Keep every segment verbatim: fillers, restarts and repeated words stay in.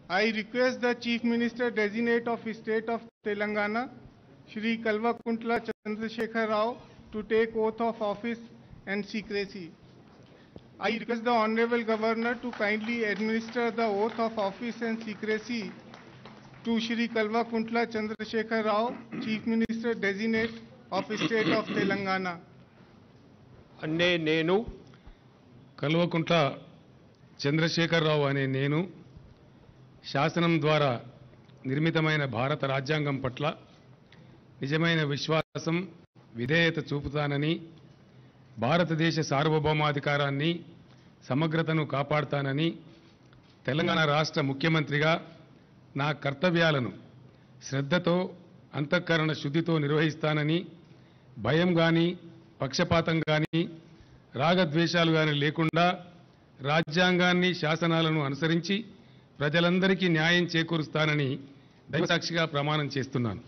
I request the Chief Minister Designate of State of Telangana, Shri Kalvakuntla Chandrasekhar Rao, to take oath of office and secrecy. I request the Honorable Governor to kindly administer the oath of office and secrecy to Shri Kalvakuntla Chandrasekhar Rao, Chief Minister Designate of State of Telangana. అన్నే నేను కల్వకుంట్ల చంద్రశేఖరరావు అనే నేను శాసనం ద్వారా నిర్మితమైన భారత రాజ్యాంగం పట్ల నిజమైన విశ్వాసం విధేయత చూపుతానని, భారతదేశ సార్వభౌమాధికారాన్ని సమగ్రతను కాపాడుతానని, తెలంగాణ రాష్ట్ర ముఖ్యమంత్రిగా నా కర్తవ్యాలను శ్రద్ధతో అంతఃకరణ శుద్ధితో నిర్వహిస్తానని, భయం గాని పక్షపాతం గాని రాగద్వేషాలు గాని లేకుండా రాజ్యాంగాన్ని శాసనాలను అనుసరించి ప్రజలందరికీ న్యాయం చేకూరుస్తానని దైవసాక్షిగా ప్రమాణం చేస్తున్నాను.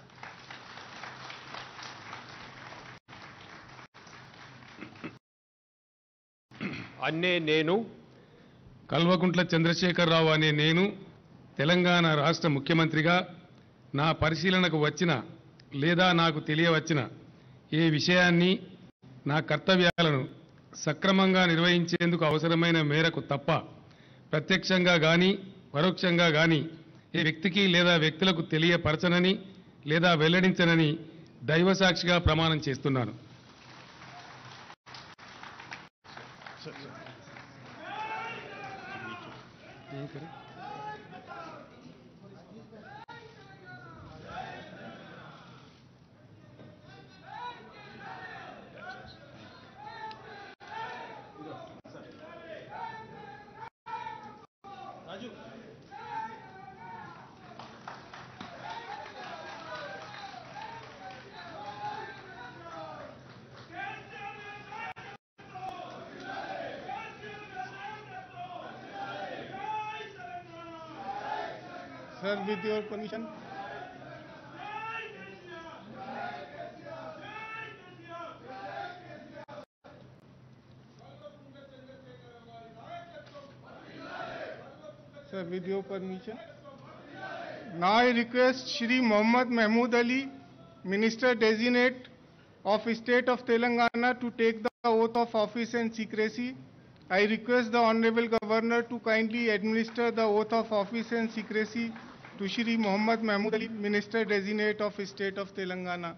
అన్నే నేను కల్వకుంట్ల చంద్రశేఖరరావు అనే నేను తెలంగాణ రాష్ట్ర ముఖ్యమంత్రిగా నా పరిశీలనకు వచ్చిన లేదా నాకు తెలియవచ్చిన ఏ విషయాన్ని నా కర్తవ్యాలను సక్రమంగా నిర్వహించేందుకు అవసరమైన మేరకు తప్ప ప్రత్యక్షంగా గాని పరోక్షంగా గాని ఏ వ్యక్తికి లేదా వ్యక్తులకు తెలియపరచనని లేదా వెల్లడించనని దైవసాక్షిగా ప్రమాణం చేస్తున్నాను. Sir, with your permission. Sir, with your permission. Now I request Shri Mohammad Mahmood Ali, Minister Designate of State of Telangana, to take the oath of office and secrecy. I request the Honorable Governor to kindly administer the oath of office and secrecy to Shri Mohammad Mahmood Ali, Minister Designate of State of Telangana.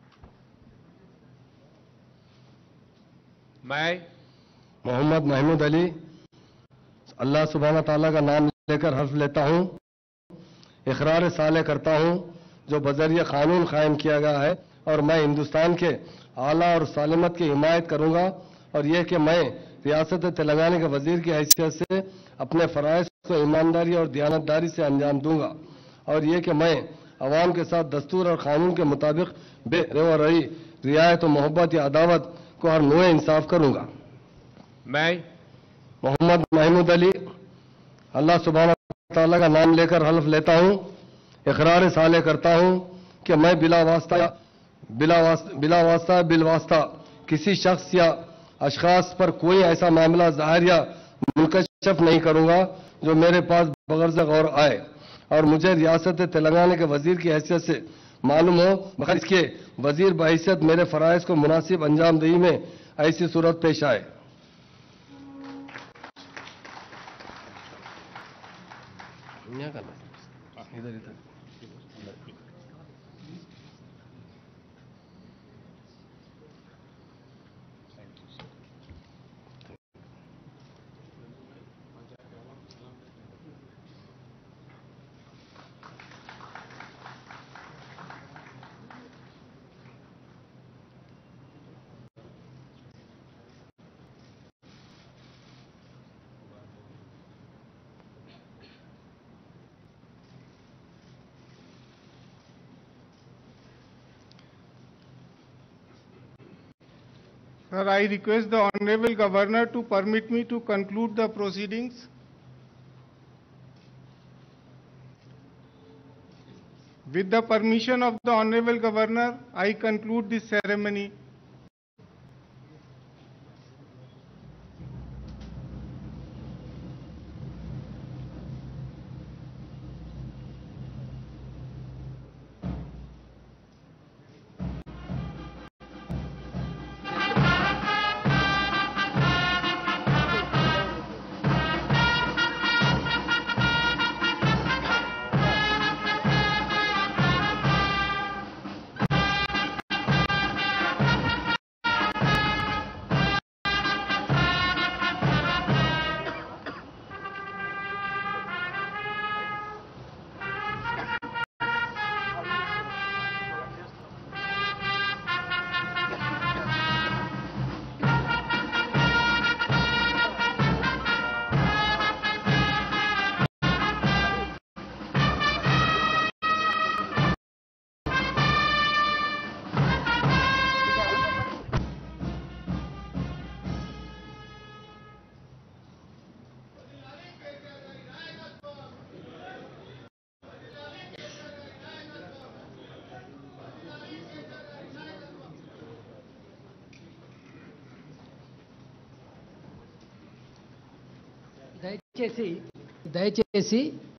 मैं मोहम्मद महमूद अली अल्लाह सुब्हाना ताला का नाम लेकर हल्फ लेता हूँ, इकरार साले करता हूँ जो बजरिया कानून कायम किया गया है और मैं हिंदुस्तान के आला और सालिमत की हिमायत करूँगा, और यह कि मैं रियासत तेलंगाना के वजीर की हैसियत से अपने फ़राइज़ को ईमानदारी और दयानतदारी से अंजाम दूंगा, और यह कि मैं अवाम के साथ दस्तूर और कानून के मुताबिक बेरही रियायत और मोहब्बत या अदावत को हर नोए इंसाफ करूंगा। मैं मोहम्मद महमूद अली अल्लाह सुब्हाना ताला का नाम लेकर हल्फ लेता हूँ, इकरार साले करता हूँ कि मैं बिला वास्ता बिला वास्ता बिला वास्ता बिलवास्ता किसी शख्स या अशखास पर कोई ऐसा मामला जाहिर या मुनकशफ नहीं करूंगा जो मेरे पास बगैर गौर आए और मुझे रियासत तेलंगाना के वजीर की हैसियत से मालूम हो, मगर इसके वजीर बहैसियत मेरे फ़राइज़ को मुनासिब अंजाम दही में ऐसी सूरत पेश आए। इधर इधर Sir, I request the Honorable Governor to permit me to conclude the proceedings. With the permission of the Honorable Governor, I conclude this ceremony. దయచేసి దయచేసి